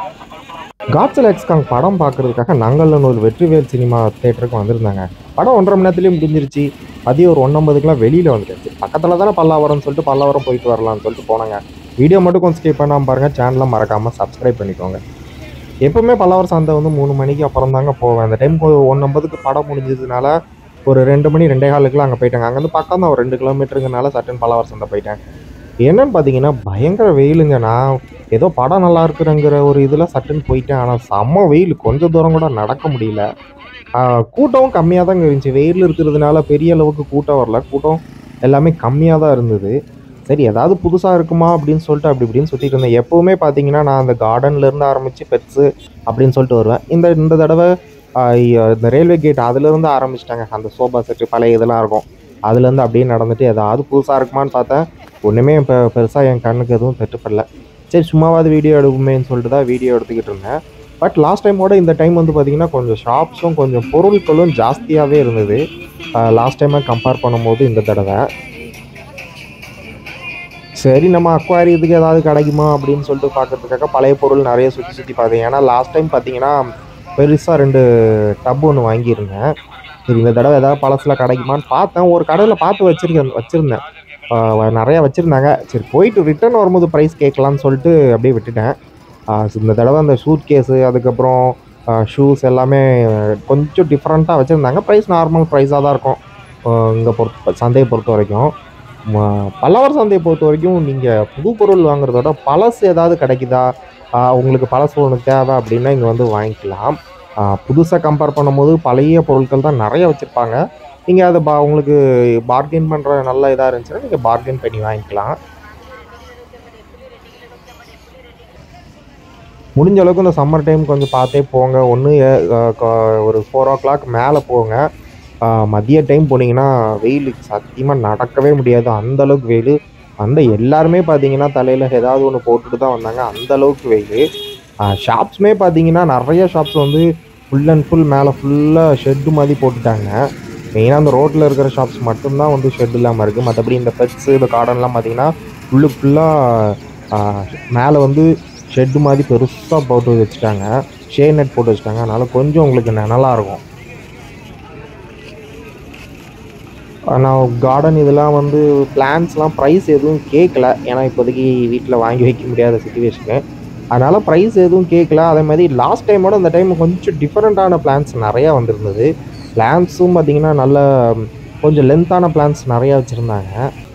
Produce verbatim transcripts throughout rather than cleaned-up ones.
Godzilla X காங் படம் பார்க்கறதுக்காக நாங்கள்னு Vetrivel cinema தேட்டருக்கு வந்திருந்தாங்க. படம் ஒன்றரை மணி நேரத்துலேயே முடிஞ்சிருச்சு. மதியம் ஒரு ஒன்பதுக்கெலாம் வெளியில் வந்துடுச்சு. பக்கத்தில் தானே பல்லாவரம்னு சொல்லிட்டு பல்லாவரம் போயிட்டு வரலாம்னு சொல்லிட்டு போனாங்க. வீடியோ மட்டும் கொஞ்சம் ஸ்கிப் பண்ணாமல் பாருங்கள். சேனலை மறக்காமல் சப்ஸ்கிரைப் பண்ணிக்கோங்க. எப்பவுமே பல்லாவரம் சந்தை வந்து மூணு மணிக்கு அப்புறம் தாங்க போவேன். அந்த டைம் ஒன்னொம்பதுக்கு படம் முடிஞ்சதுனால ஒரு ரெண்டு மணி ரெண்டே காலுக்குலாம் அங்கே போயிட்டாங்க. அங்கேருந்து பக்கம் தான் ஒரு ரெண்டு கிலோமீட்டருங்கனால சட்டன் பல்லாவரம் சந்தை போயிட்டேன். என்னன்னு பார்த்தீங்கன்னா பயங்கர வெயிலுங்க. நான் ஏதோ படம் நல்லா இருக்குறங்கிற ஒரு இதில் சட்டுன்னு போயிட்டேன். ஆனால் செம்ம வெயில், கொஞ்சம் தூரம் கூட நடக்க முடியல. கூட்டமும் கம்மியாக தாங்க இருந்துச்சு. வெயில் இருக்கிறதுனால பெரிய அளவுக்கு கூட்டம் வரல. கூட்டம் எல்லாமே கம்மியாக தான் இருந்தது. சரி ஏதாவது புதுசாக இருக்குமா அப்படின்னு சொல்லிட்டு அப்படி இப்படின்னு சுற்றிட்டு இருந்தேன். எப்போவுமே பார்த்தீங்கன்னா நான் அந்த கார்டன்லேருந்து ஆரம்பித்து பெட்ஸு அப்படின்னு சொல்லிட்டு வருவேன். இந்த இந்த தடவை இந்த ரயில்வே கேட் அதுலேருந்து ஆரம்பிச்சிட்டாங்க. அந்த சோபா செட்டு பழைய இதெல்லாம் இருக்கும், அதுலேருந்து அப்படியே நடந்துட்டு ஏதாவது புதுசாக இருக்குமான்னு பார்த்தேன். ஒன்றுமே இப்போ பெருசாக என் கண்ணுக்கு எதுவும் தட்டுப்படல. சரி சும்மாவாவது வீடியோ எடுக்குமேன்னு சொல்லிட்டு தான் வீடியோ எடுத்துக்கிட்டு இருந்தேன். பட் லாஸ்ட் டைமோட இந்த டைம் வந்து பார்த்திங்கன்னா கொஞ்சம் ஷாப்ஸும் கொஞ்சம் பொருட்களும் ஜாஸ்தியாகவே இருந்தது லாஸ்ட் டைமை கம்பேர் பண்ணும்போது இந்த தடவை. சரி நம்ம அக்வாரியத்துக்கு ஏதாவது கிடைக்குமா அப்படின்னு சொல்லிட்டு பார்க்கறதுக்காக பழைய பொருள் நிறைய சுற்றி சுற்றி பார்த்தேன். ஏன்னா லாஸ்ட் டைம் பார்த்தீங்கன்னா பெருசாக ரெண்டு டப் ஒன்று வாங்கியிருந்தேன். சரி இந்த தடவை ஏதாவது பழசில் கிடைக்குமான்னு பார்த்தேன். ஒரு கடையில் பார்த்து வச்சுருக்கேன் வச்சுருந்தேன் நிறையா வச்சுருந்தாங்க. சரி போயிட்டு ரிட்டர்ன் வரும்போது ப்ரைஸ் கேட்கலான்னு சொல்லிட்டு அப்படியே விட்டுட்டேன். இந்த தடவை அந்த ஷூட் கேஸு அதுக்கப்புறம் ஷூஸ் எல்லாமே கொஞ்சம் டிஃப்ரெண்ட்டாக வச்சுருந்தாங்க. ப்ரைஸ் நார்மல் ப்ரைஸாக தான் இருக்கும் இங்கே பொறுத்த சந்தையை பொறுத்த வரைக்கும். பல்லாவரம் சந்தையை பொறுத்த வரைக்கும் நீங்கள் புது பொருள் வாங்குறதோட பழசு ஏதாவது கிடைக்குதா, உங்களுக்கு பழசு ஒன்று தேவை அப்படின்னா இங்கே வந்து வாங்கிக்கலாம். புதுசாக கம்பேர் பண்ணும்போது பழைய பொருட்கள் தான் நிறைய வச்சுருப்பாங்க. நீங்கள் அதை பா உங்களுக்கு பார்கெயின் பண்ணுற நல்ல இதாக இருந்துச்சுன்னா நீங்கள் பார்கெயின் பண்ணி வாங்கிக்கலாம். முடிஞ்ச அளவுக்கு இந்த சம்மர் டைம் கொஞ்சம் பார்த்தே போங்க. ஒன்று ஒரு ஃபோர் ஓ கிளாக் மேலே போங்க. மதிய டைம் போனீங்கன்னா வெயிலுக்கு சத்தியமாக நடக்கவே முடியாது, அந்தளவுக்கு வெயில். அந்த எல்லாருமே பார்த்தீங்கன்னா தலையில் ஏதாவது ஒன்று போட்டுட்டு தான் வந்தாங்க, அந்தளவுக்கு வெயில். ஷாப்ஸுமே பார்த்தீங்கன்னா நிறைய ஷாப்ஸ் வந்து ஃபுல் அண்ட் ஃபுல் மேலே ஃபுல்லாக ஷெட்டு மாதிரி போட்டுட்டாங்க. மெயினாக அந்த ரோட்டில் இருக்கிற ஷாப்ஸ் மட்டும்தான் வந்து ஷெட் இல்லாமல் இருக்குது. மற்றபடி இந்த பெட்ஸு இந்த கார்டன்லாம் பார்த்தீங்கன்னா ஃபுல்லு ஃபுல்லாக மேலே வந்து ஷெட்டு மாதிரி பெருசாக போட்டு வச்சுட்டாங்க, ஷே நெட் போட்டு வச்சுட்டாங்க. அதனால் கொஞ்சம் உங்களுக்கு நிழலாக இருக்கும். நான் கார்டன் இதெல்லாம் வந்து பிளான்ஸ்லாம் ப்ரைஸ் எதுவும் கேட்கல, ஏன்னா இப்போதைக்கு வீட்டில் வாங்கி வைக்க முடியாத சுச்சுவேஷனு. அதனால் ப்ரைஸ் எதுவும் கேட்கல. அதே மாதிரி லாஸ்ட் டைமோட இந்த டைம் கொஞ்சம் டிஃப்ரெண்ட்டான பிளான்ஸ் நிறையா வந்துருந்தது. பிளான்ஸும் பார்த்திங்கன்னா நல்ல கொஞ்சம் லென்த்தான பிளான்ஸ் நிறையா வச்சுருந்தாங்க.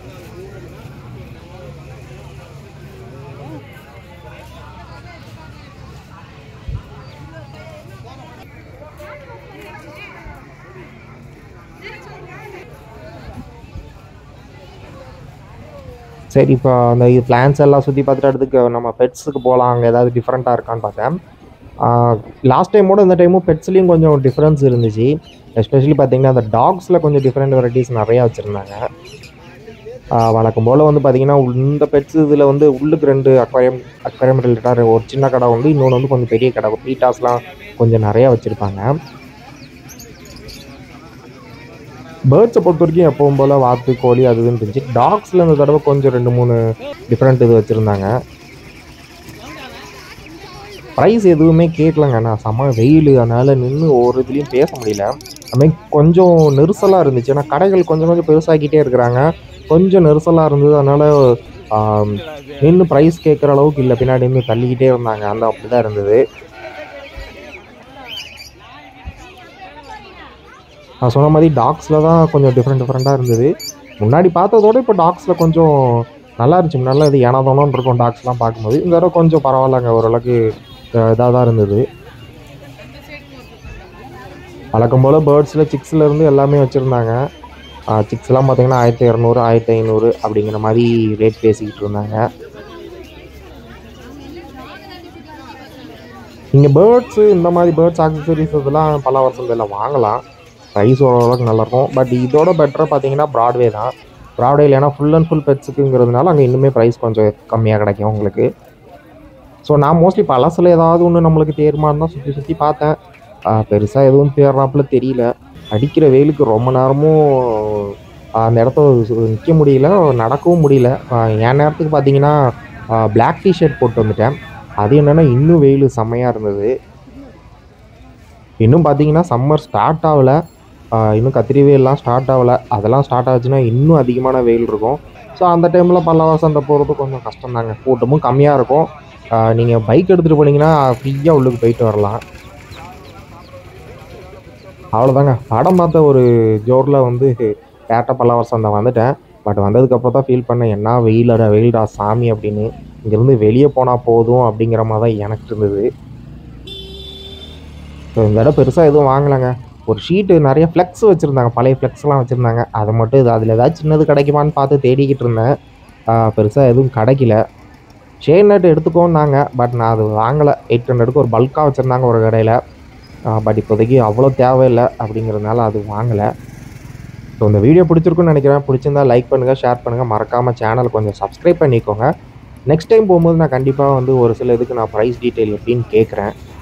சரி இப்போ அந்த பிளான்ஸ் எல்லாம் சுற்றி பார்த்துட்டு அடுத்துக்கு நம்ம பெட்ஸுக்கு போகலாம். அங்கே ஏதாவது டிஃப்ரெண்ட்டாக இருக்கான்னு பார்த்தேன். லாஸ்ட் டைமோட இந்த டைமும் பெட்ஸ்லேயும் கொஞ்சம் டிஃப்ரென்ஸ் இருந்துச்சு. எஸ்பெஷலி பார்த்திங்கன்னா அந்த டாக்ஸில் கொஞ்சம் டிஃப்ரெண்ட் வெரைட்டிஸ் நிறையா வச்சுருந்தாங்க. வழக்கம் போல் வந்து பார்த்திங்கன்னா இந்த பெட்ஸ் இதில் வந்து உள்ளுக்கு ரெண்டு அக்வாரியம் அக்வாரியம் ரிலேட்டாக ஒரு சின்ன கடை உண்டு, இன்னொன்று வந்து கொஞ்சம் பெரிய கடை. பீட்டாஸ்லாம் கொஞ்சம் நிறையா வச்சுருப்பாங்க. பேர்ட்ஸை பொறுத்த வரைக்கும் எப்பவும் போல் வாத்து கோழி அது இதுன்னு இருந்துச்சு. டாக்ஸில் இந்த தடவை கொஞ்சம் ரெண்டு மூணு டிஃப்ரெண்ட் இது வச்சுருந்தாங்க. ப்ரைஸ் எதுவுமே கேட்கலங்க. நான் செம்ம வெயில், அதனால் நின்று ஒவ்வொரு இதுலேயும் பேச முடியல. அதுமாதிரி கொஞ்சம் நெரிசலாக இருந்துச்சு. ஏன்னா கடைகள் கொஞ்சம் கொஞ்சம் பெருசாக்கிட்டே இருக்கிறாங்க, கொஞ்சம் நெரிசலாக இருந்தது. அதனால் நின்று ப்ரைஸ் கேட்குற அளவுக்கு இல்லை, பின்னாடி நின்று தள்ளிக்கிட்டே இருந்தாங்க. அந்த அப்படி தான் இருந்தது. நான் சொன்ன மாதிரி டாக்ஸில் தான் கொஞ்சம் டிஃப்ரெண்ட் டிஃப்ரெண்ட்டாக இருந்தது. முன்னாடி பார்த்ததோடு இப்போ டாக்ஸில் கொஞ்சம் நல்லா இருந்துச்சு. முன்னாடி இது ஏனாதானோன்னு இருக்கும் டாக்ஸ்லாம் பார்க்கும்போது. இந்த தடவை கொஞ்சம் பரவாயில்லங்க, ஓரளவுக்கு இதாக தான் இருந்தது. வழக்கம் போல் பேர்ட்ஸில் சிக்ஸ்லேருந்து எல்லாமே வச்சுருந்தாங்க. சிக்ஸ்லாம் பார்த்திங்கன்னா ஆயிரத்தி இரநூறு ஆயிரத்தி ஐநூறு அப்படிங்கிற மாதிரி ரேட் பேசிக்கிட்டு இருந்தாங்க. இங்கே பேர்ட்ஸு இந்த மாதிரி பேர்ட்ஸ் ஆக்சசரிஸ் இதெல்லாம் பல்லாவரம் சந்தையில் வாங்கலாம். ப்ரைஸ் ஓரளவுக்கு நல்லாயிருக்கும். பட் இதோட பெட்டராக பார்த்தீங்கன்னா ப்ராட்வே தான். ப்ராட்வேயில் ஏன்னா ஃபுல் அண்ட் ஃபுல் பெட்ஸுக்குங்கிறதுனால அங்கே இன்னுமே ப்ரைஸ் கொஞ்சம் கம்மியாக கிடைக்கும் உங்களுக்கு. ஸோ நான் மோஸ்ட்லி பழசில் ஏதாவது ஒன்று நம்மளுக்கு தேர்மான்னு தான் சுற்றி சுற்றி பார்த்தேன். பெருசாக எதுவும் தேர்றாப்புல தெரியல. அடிக்கிற வெயிலுக்கு ரொம்ப நேரமும் அந்த இடத்த நிற்க முடியல, நடக்கவும் முடியல. என் நேரத்துக்கு பார்த்தீங்கன்னா பிளாக் டிஷர்ட் போட்டு வந்துட்டேன். அது என்னென்னா இன்னும் வெயில் செம்மையாக இருந்தது. இன்னும் பார்த்தீங்கன்னா சம்மர் ஸ்டார்ட் ஆகலை, இன்னும் கத்திரி வெயிலெலாம் ஸ்டார்ட் ஆகலை. அதெல்லாம் ஸ்டார்ட் ஆச்சுன்னா இன்னும் அதிகமான வெயில் இருக்கும். ஸோ அந்த டைமில் பல்லவ சந்தை போகிறது கொஞ்சம் கஷ்டம் தாங்க. கூட்டமும் கம்மியாக இருக்கும். நீங்கள் பைக் எடுத்துகிட்டு போனீங்கன்னா ஃப்ரீயாக உள்ளுக்கு போயிட்டு வரலாம். அவ்வளோதாங்க. படம் பார்த்த ஒரு ஜோரில் வந்து டேரக்டாக பல்லவ சந்தை வந்துட்டேன். பட் வந்ததுக்கப்புறம் தான் ஃபீல் பண்ணேன், என்ன வெயிலடா வெயில்டா சாமி அப்படின்னு. இங்கேருந்து வெளியே போனால் போதும் அப்படிங்கிற மாதிரி தான் எனக்கு இருந்தது. ஸோ இந்த தடவை பெருசாக எதுவும் வாங்கலைங்க. ஒரு ஷீட்டு நிறைய ஃப்ளெக்ஸ் வச்சுருந்தாங்க, பழைய ஃப்ளெக்ஸ்லாம் வச்சுருந்தாங்க. அதை மட்டும் இது அதில் ஏதாச்சும் சின்னது கிடைக்குமான்னு பார்த்து தேடிக்கிட்டு இருந்தேன். பெருசாக எதுவும் கிடைக்கல. செயின் நட் எடுத்துக்கோன்னாங்க, பட் நான் அது வாங்கலை. எயிட் ஹண்ட்ரடுக்கு ஒரு பல்காக வச்சுருந்தாங்க ஒரு கடையில். பட் இப்போதைக்கு அவ்வளோ தேவையில்லை அப்படிங்கிறதுனால அது வாங்கலை. ஸோ இந்த வீடியோ பிடிச்சிருக்குன்னு நினைக்கிறேன். பிடிச்சிருந்தா லைக் பண்ணுங்கள், ஷேர் பண்ணுங்கள், மறக்காமல் சேனல் கொஞ்சம் சப்ஸ்கிரைப் பண்ணிக்கோங்க. நெக்ஸ்ட் டைம் போகும்போது நான் கண்டிப்பாக வந்து ஒரு சில இதுக்கு நான் ப்ரைஸ் டீட்டெயில் எப்படின்னு கேட்குறேன்.